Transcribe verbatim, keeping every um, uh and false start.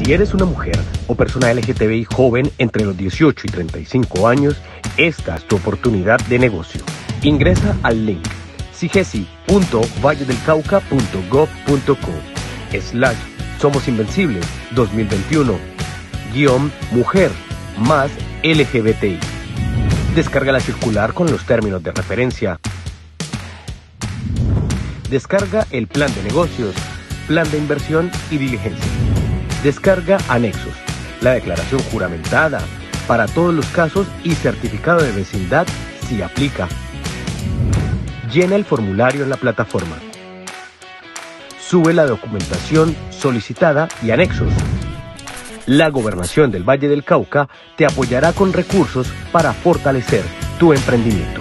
Si eres una mujer o persona L G T B I joven entre los dieciocho y treinta y cinco años, esta es tu oportunidad de negocio. Ingresa al link sigesi punto valle del cauca punto gov punto co slash Somos Invencibles dos mil veintiuno guión mujer más L G B T I. Descarga la circular con los términos de referencia. Descarga el plan de negocios, plan de inversión y diligencia. Descarga anexos, la declaración juramentada para todos los casos y certificado de vecindad si aplica. Llena el formulario en la plataforma. Sube la documentación solicitada y anexos. La Gobernación del Valle del Cauca te apoyará con recursos para fortalecer tu emprendimiento.